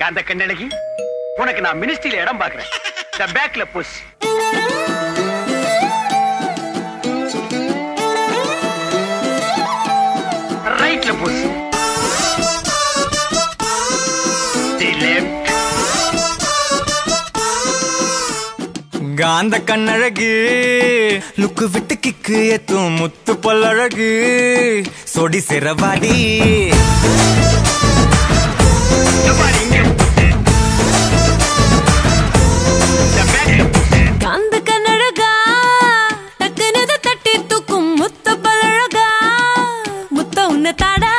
காந்த கண்ணழகி, உனக்கு நான் மினிஸ்ட்ரியில இடம் பாக்குறேன். இந்த பேக்ல புஷ். ரைட்ல புஷ். காந்த கண்ணழகு லுக்கு விட்டு கிக்கு ஏத்தும் முத்து பல்லழகு சொடி சிறவாடி காந்த கண்ணழகா டக்குனது தட்டி தூக்கும் முத்து பல்லழகா முத்த உன்ன தாடா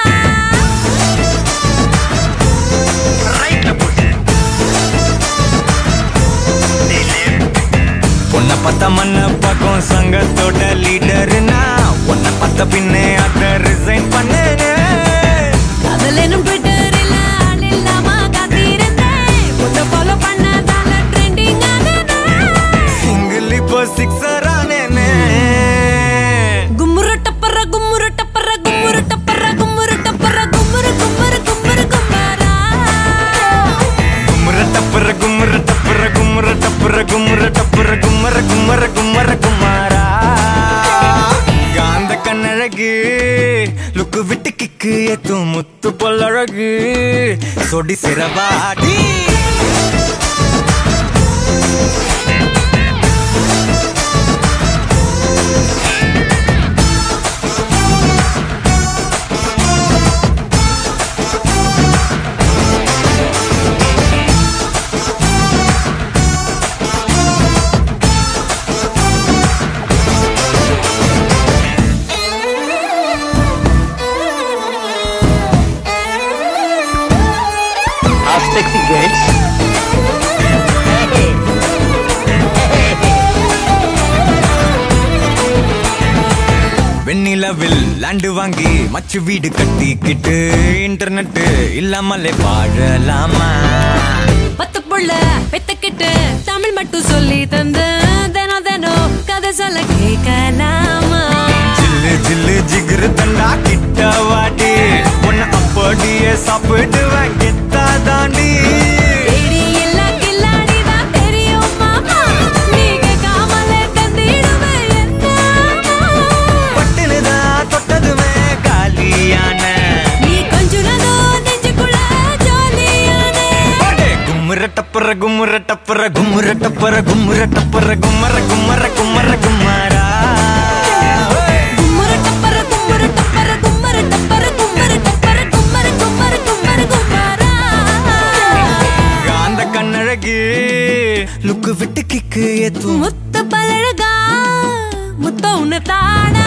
பொண்ண பத்த மண்ண பக்கம் சங்கத்தோட லீடர்னா உன்ன பத்த பின்னே அத ரிசைன் பண்ணேனே காதலேனும் ட்விட்டரில் ஆள் இல்லாம காத்திருந்தேன் உன்னை ஃபாலோ பண்ணதால ட்ரெண்டிங் ஆனேனே சிங்கிள் இப்போ சிக்ஸர் ஆனேனே கும்முரு டப்பர கும்முரு டப்பர கும்முரு டப்பர கும்முரு டப்பர கும்முரு கும்முரு கும்முரு கும்மாரா கும்முரு டப்பர கும்முரு டப்பர கும்முரு டப்பர கும்முரு டப்பர கும்மர கும்மர கும்மர குமாரா காந்த கண்ணழகு லுக்கு விட்டு கிக்கு ஏத்தும் முத்து பொல்லழகு சொடி சிறவாடி Sexy girls. வெண்ணிலவில் லேண்டு வாங்கி மச்சு வீடு கட்டிக்கிட்டு இன்டர்நெட் இல்லாமலே வாழலாமா பத்து புள்ள பெத்துக்கிட்டு தமிழ் மட்டும் சொல்லி தந்து தினம் தினம் கதை சொல்ல கேட்கலாமா ஜில்லு ஜில்லு ஜிகிரு தண்டா கிட்ட வாடி உன்னை அப்படியே சாப்பிடுவேன் கெத்தா தாண்டி தேடி எல்லா கில்லாடிதான் தெரியும் மாமா நீ கேட்காமலே தந்திடுவேன் என்ன பட்டுனுதான் தொட்டதுமே காலியான நீ கொஞ்சுனதோ நெஞ்சுக்குள்ள ஜாலியானே கும்முர டப்பர கும்முர டப்பர கும்முர டப்பர கும்முர டப்பர கும்மர கும்மர கும்மர கும்மாரா கும்முரு டப்பர கும்முரு டப்பர கும்மரு டப்பர கும்மரு டப்பர கும்மரு கும்மரு கும்மரு கும்மாரா காந்த கண்ணழகு லுக்கு விட்டு கிக்கு ஏத்தும் முத்து பல்லழகா முத்த உன்ன தாடா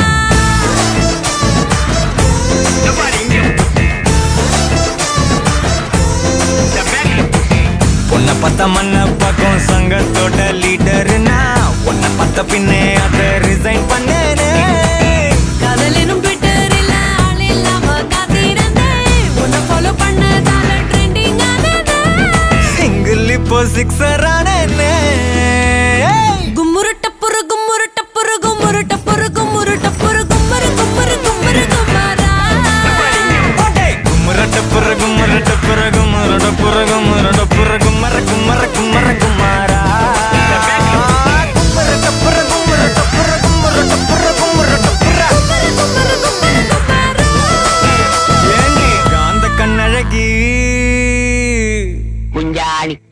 பொண்ண பத்த மண்ண பக்கம் சங்கத்தோட லீடர்னா உன்னை பத்த பின்னே அத ரிசைன் பண்ணேனே காதலேனும் ட்விட்டரில் ஆள் இல்லாம காத்திருந்தேன் உன்னை ஃபாலோ பண்ணதால ட்ரெண்டிங் ஆனேனே சிங்கிள் இப்போ சிக்ஸர் ஆனேனே கும்முரு டப்புரு கும்முரு டப்புரு கும்முரு டப்புரு கும்முரு டப்புரு கும்மரு கும்மரு கும்மரு கும்மாரா கும்மர டப்புர கும்மர டப்புர கும்மர டப்புர கும்மர டப்புர கும்மர கும்மர கும்மர குமாரா கும்மர டப்புர கும்மர டப்புர கும்மர டப்புர கும்மர டப்புர கும்மரு கும்மரு கும்மாரா ஏண்டி காந்த கண்ணழகி குஞ்சாணி.